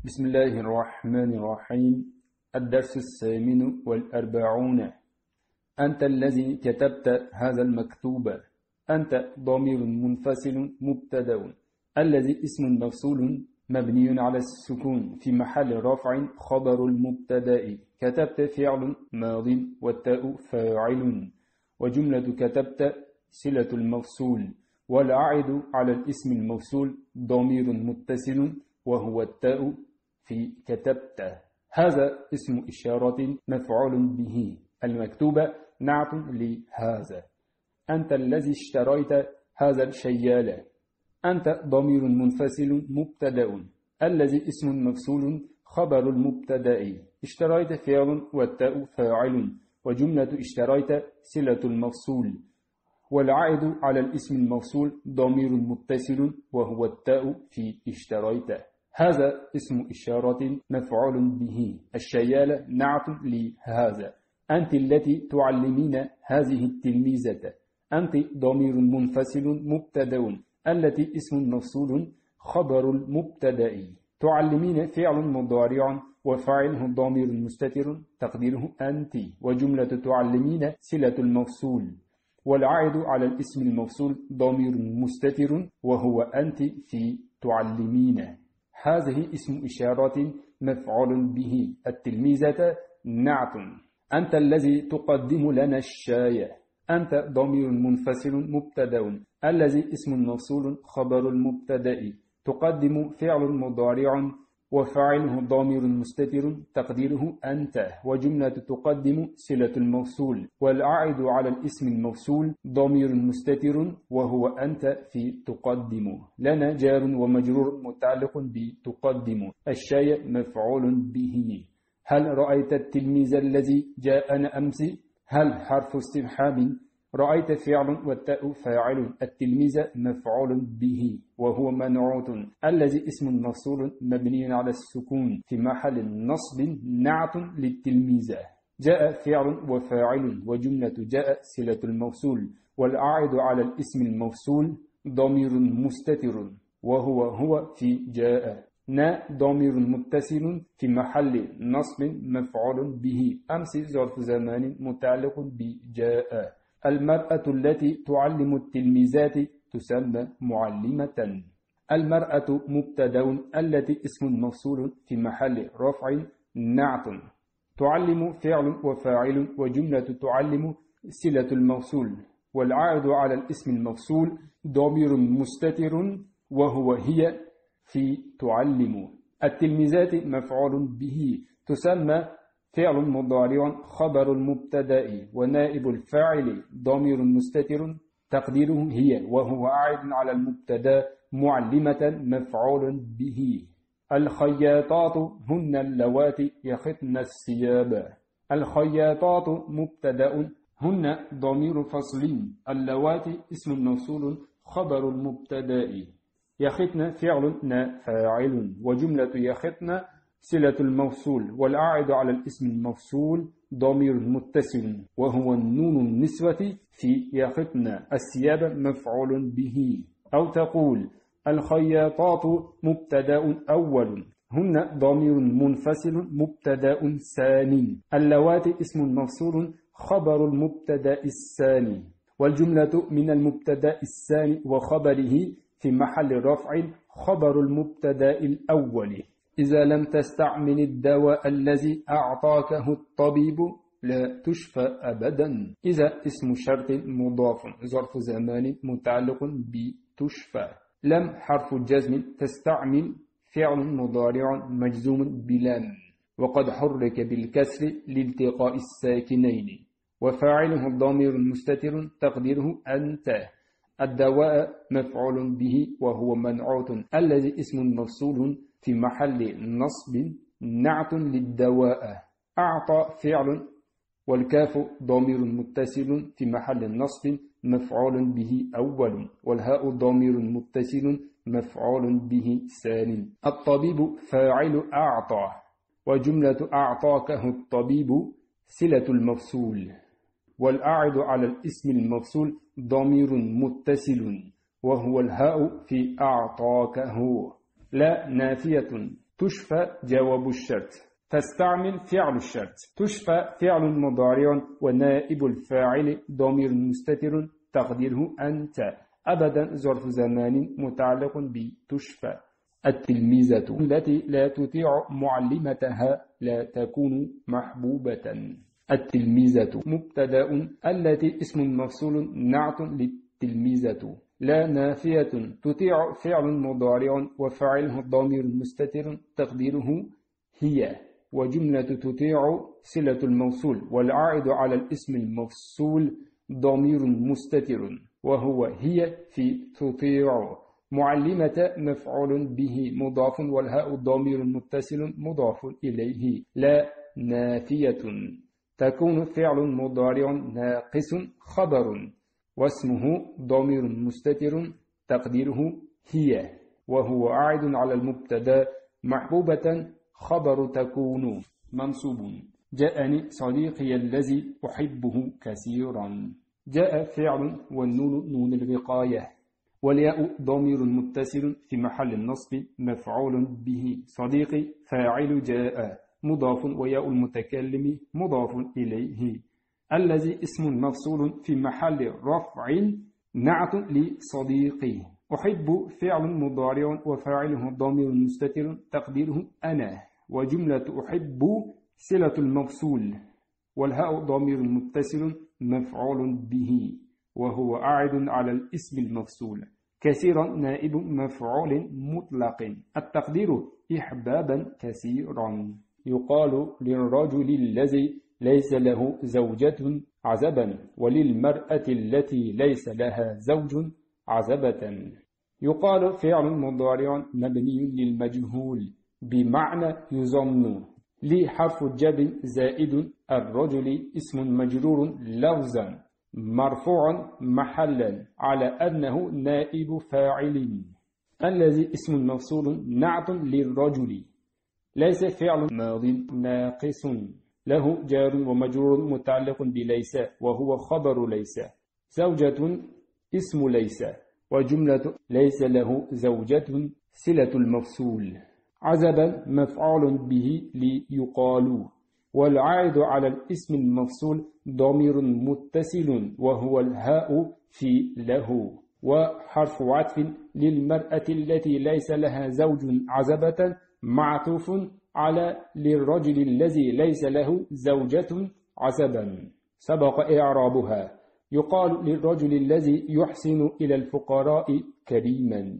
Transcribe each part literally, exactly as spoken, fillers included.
بسم الله الرحمن الرحيم. الدرس الثامن والأربعون. أنت الذي كتبت هذا المكتوب. أنت ضمير منفصل مبتدأ، الذي اسم مفصول مبني على السكون في محل رفع خبر المبتدأ. كتبت فعل ماض والتاء فاعل، وجملة كتبت صلة المفصول، والعائد على الاسم الموصول ضمير متصل وهو التاء في كتبت. هذا اسم إشارة مفعول به، المكتوبة نعت لهذا. أنت الذي اشتريت هذا الشيال. أنت ضمير منفصل مبتدأ، الذي اسم مفصول خبر المبتدأ. اشتريت فعل والتاء فاعل، وجملة اشتريت صلة المفصول، والعائد على الاسم الموصول ضمير متصل وهو التاء في اشتريت. هذا اسم إشارة مفعول به، الشيال نعت لهذا. أنت التي تعلمين هذه التلميذة. أنت ضمير منفصل مبتدأ، التي اسم مفصول خبر المبتدأ. تعلمين فعل مضارع وفاعله ضمير مستتر تقديره أنت، وجملة تعلمين صلة الموصول، والعائد على الاسم الموصول ضمير مستتر وهو أنت في تعلمين. هذه اسم إشارة مفعول به، التلميذة نعت. أنت الذي تقدم لنا الشاي. أنت ضمير منفصل مبتدأ، الذي اسم موصول خبر المبتدأ. تقدم فعل مضارع وفاعله ضمير مستتر تقديره أنت، وجملة تقدم صلة الموصول، والعائد على الاسم الموصول ضمير مستتر وهو أنت في تقدم. لنا جار ومجرور متعلق بتقدم. الشاي مفعول به. هل رأيت التلميذ الذي جاءنا أمس؟ هل حرف استفهام. رأيت فعل والتاء فاعل. التلميذ مفعول به وهو منعوت، الذي اسم مفصول مبني على السكون في محل نصب نعت للتلميذة. جاء فعل وفاعل، وجملة جاء صلة الموصول، والعائد على الاسم الموصول ضمير مستتر وهو هو في جاء. نا ضمير متصل في محل نصب مفعول به. أمس ظرف زمان متعلق بجاء. المرأة التي تعلم التلميذات تسمى معلمة. المرأة مبتدأ، التي اسم موصول في محل رفع نعت. تعلم فعل وفاعل، وجملة تعلم صلة الموصول، والعائد على الاسم الموصول ضمير مستتر وهو هي في تعلم. التلميذات مفعول به، تسمى فعل مضارع خبر المبتدأ، ونائب الفاعل ضمير مستتر تقديره هي، وهو عائد على المبتدأ معلمة مفعول به. الخياطات هن اللواتي يخطن الثياب. الخياطات مبتدأ، هن ضمير فصل، اللواتي اسم موصول خبر المبتدأ. يخطن فعل فاعل، وجملة يخطن صلة الموصول، والعائد على الاسم الموصول ضمير متصل وهو النون النسوة في يخطن الثياب مفعول به. أو تقول الخياطات مبتدأ أول، هن ضمير منفصل مبتدأ ثاني. اللواتي اسم موصول خبر المبتدأ الثاني، والجملة من المبتدأ الثاني وخبره في محل رفع خبر المبتدأ الأول. إذا لم تستعمل الدواء الذي أعطاكه الطبيب لا تشفى أبدا. إذا اسم شرط مضاف ظرف زمان متعلق بتشفى. لم حرف الجزم. تستعمل فعل مضارع مجزوم بلام، وقد حرك بالكسر لالتقاء الساكنين، وفاعله الضمير المستتر تقديره أنت. الدواء مفعول به وهو منعوت، الذي اسم موصول في محل نصب نعت للدواء. أعطى فعل، والكاف ضمير متصل في محل نصب مفعول به أول، والهاء ضمير متصل مفعول به ثاني. الطبيب فاعل أعطى، وجملة أعطاكه الطبيب صلة المفصول، والأعد على الاسم المفصول ضمير متصل وهو الهاء في أعطاكه. لا نافية تشفى جواب الشرط. تستعمل فعل الشرط. تشفى فعل مضارع ونائب الفاعل ضمير مستتر تقديره أنت. أبدا ظرف زمان متعلق بتشفى. التلميذة التي لا تطيع معلمتها لا تكون محبوبة. التلميذة مبتدأ التي اسم مفصول نعت للتلميذة. لا نافية تطيع فعل مضارع وفاعله ضمير مستتر تقديره هي. وجملة تطيع صلة الموصول والعائد على الاسم المفصول ضمير مستتر وهو هي في تطيع. معلمة مفعول به مضاف والهاء ضمير متصل مضاف إليه. لا نافية تكون فعل مضارع ناقص خبر واسمه ضمير مستتر تقديره هي وهو عائد على المبتدا. محبوبة خبر تكون منصوب. جاءني صديقي الذي أحبه كثيرا. جاء فعل والنون نون الوقاية والياء ضمير متصل في محل النصب مفعول به. صديقي فاعل جاء مضاف وياء المتكلم مضاف إليه. الذي اسم مفصول في محل رفع نعت لصديقي. أحب فعل مضارع وفاعله ضمير مستتر تقديره أنا. وجملة أحب صلة المفصول والهاء ضمير متصل مفعول به وهو عائد على الاسم المفصول. كثيرا نائب مفعول مطلق التقدير إحبابا كثيرا. يقال للرجل الذي ليس له زوجة عزبا وللمرأة التي ليس لها زوج عزبة. يقال فعل مضارع مبني للمجهول بمعنى يظن. لي حرف جر زائد الرجل اسم مجرور لفظا مرفوع محلا على أنه نائب فاعل. الذي اسم مفصول نعت للرجل ليس فعل ماض ناقص له جار ومجرور متعلق بليس وهو خبر ليس. زوجة اسم ليس وجملة ليس له زوجة صلة المفصول. عزبا مفعول به ليقال والعائد على الاسم المفصول ضمير متصل وهو الهاء في له. وحرف عطف للمرأة التي ليس لها زوج عزبة معطوف على للرجل الذي ليس له زوجة عزبا سبق إعرابها. يقال للرجل الذي يحسن إلى الفقراء كريما.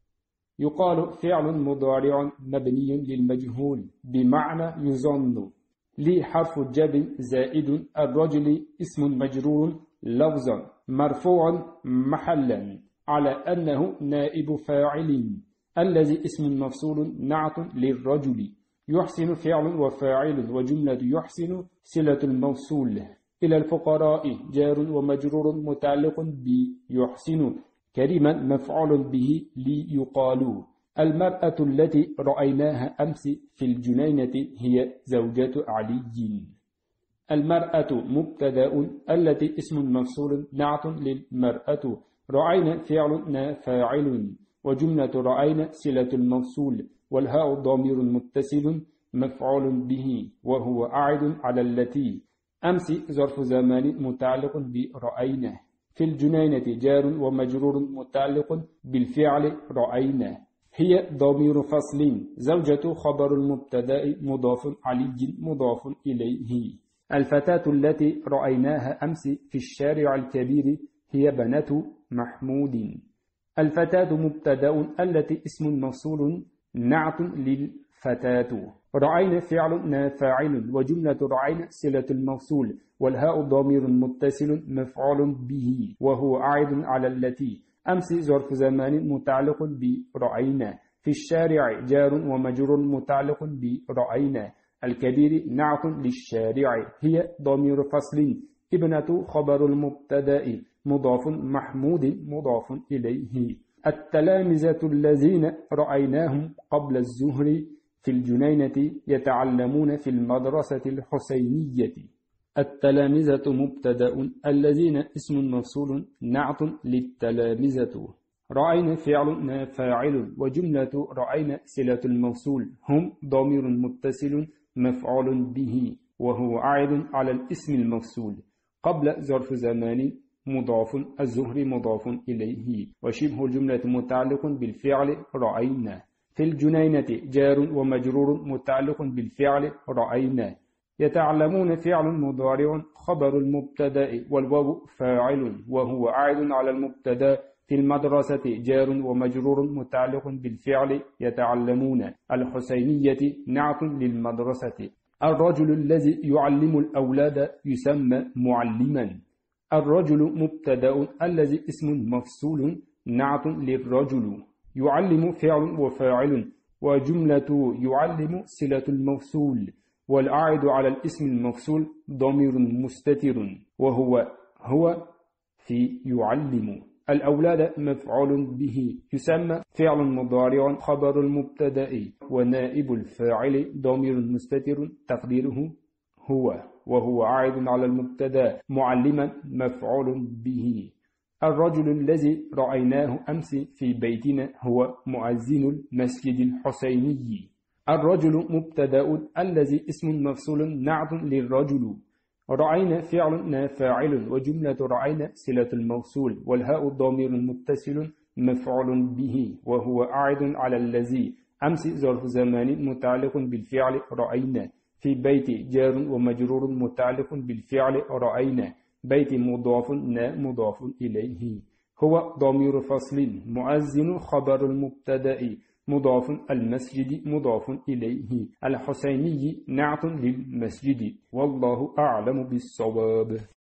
يقال فعل مضارع مبني للمجهول بمعنى يظن. لي حرف جر زائد الرجل اسم مجرور لفظا مرفوع محلا على أنه نائب فاعل. الذي اسم مفصول نعت للرجل. يحسن فعل وفاعل وجملة يحسن صلة الموصول. إلى الفقراء جار ومجرور متعلق بيحسن. كريما مفعول به ليقال. المرأة التي رأيناها أمس في الجنينة هي زوجة علي. المرأة مبتدأ التي اسم مفصول نعت للمرأة. رأينا فعل فاعل وجملة رأينا صلة الموصول والهاء ضمير متصل مفعول به وهو عائد على التي. أمس ظرف زمان متعلق برأينا. في الجنينة جار ومجرور متعلق بالفعل رأينا. هي ضمير فصل. زوجة خبر المبتدأ مضاف علي مضاف إليه. الفتاة التي رأيناها أمس في الشارع الكبير هي بنات محمود. الفتاة مبتدأ التي اسم مفصول نعت للفتاة. رأينا فعل فاعل وجملة رأينا صلة الموصول والهاء ضمير متصل مفعول به وهو عائد على التي. أمس ظرف زمان متعلق برأينا. في الشارع جار ومجرور متعلق برأينا. الكبير نعت للشارع. هي ضمير فصل. ابنة خبر المبتدأ مضاف محمود مضاف إليه. التلامذة الذين رأيناهم قبل الظهر في الجنينة يتعلمون في المدرسة الحسينية. التلامذة مبتدأ الذين اسم مفصول نعت للتلامذة. رأينا فعل فاعل وجملة رأينا صلة الموصول هم ضمير متصل مفعول به وهو عائد على الاسم الموصول قبل ظرف زمان مضاف الزهر مضاف إليه وشبه الجملة متعلق بالفعل رأينا. في الجنينة جار ومجرور متعلق بالفعل رأينا. يتعلمون فعل مضارع خبر المبتدأ والواو فاعل وهو عائد على المبتدأ. في المدرسة جار ومجرور متعلق بالفعل يتعلمون. الحسينية نعت للمدرسة. الرجل الذي يعلم الأولاد يسمى معلما. الرجل مبتدأ الذي اسم مفصول نعت للرجل. يعلم فعل وفاعل وجملة يعلم صلة الموصول والأعد على الاسم المفصول ضمير مستتر وهو هو في يعلم. الأولاد مفعول به يسمى فعل مضارع خبر المبتدأ ونائب الفاعل ضمير مستتر تقديره هو وهو عائد على المبتدأ. معلما مفعول به. الرجل الذي رأيناه أمس في بيتنا هو مؤذن المسجد الحسيني. الرجل مبتدأ الذي اسم مفصول نعت للرجل. رأينا فعل فاعل وجملة رأينا صلة الموصول والهاء ضمير متصل مفعول به وهو عائد على الذي أمس ظرف زمان متعلق بالفعل رأينا. في بيت جار ومجرور متعلق بالفعل رأينا. بيت مضاف نا مضاف إليه. هو ضمير فصل. مؤذن خبر المبتدأ مضاف. المسجد مضاف إليه. الحسيني نعت للمسجد. والله أعلم بالصواب.